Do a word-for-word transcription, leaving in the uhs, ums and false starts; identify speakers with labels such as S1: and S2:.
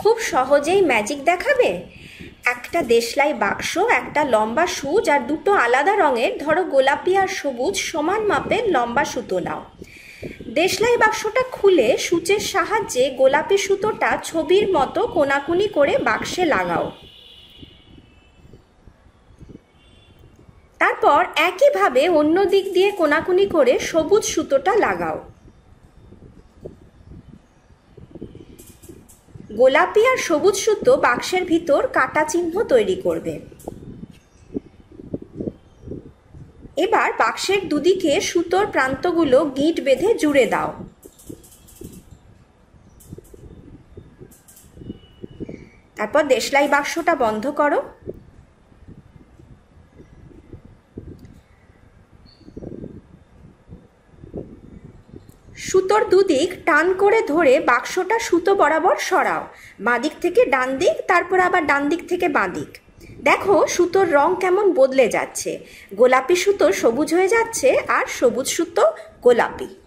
S1: খুব সহজেই ম্যাজিক দেখাবে? একটা দেশলাই বাক্স, একটা লম্বা সূচ আর দুটো আলাদা রঙের, ধরো গোলাপি আর সবুজ, সমান মাপের লম্বা সুতো নাও। দেশলাই বাক্সটা খুলে সূচের সাহায্যে গোলাপি সুতোটা ছবির মতো কোনাকুনি করে বাক্সে লাগাও। তারপর একইভাবে অন্য দিক দিয়ে কোনাকুনি করে সবুজ সুতোটা লাগাও। গোলাপি আর সবুজ সুতো বাক্সের ভিতর কাটা চিহ্ন তৈরি করবে। এবার বাক্সের দুদিকে সুতোর প্রান্তগুলো গিঁট বেঁধে জুড়ে দাও। তারপর দেশলাই বাক্সটা বন্ধ করো। সুতোর দুদিক টান করে ধরে বাক্সটা সুতো বরাবর সরাও, বাঁ দিক থেকে ডান দিক, তারপর আবার ডান দিক থেকে বাঁ দিক। দেখো সুতোর রং কেমন বদলে যাচ্ছে, গোলাপি সুতো সবুজ হয়ে যাচ্ছে আর সবুজ সুতো গোলাপি।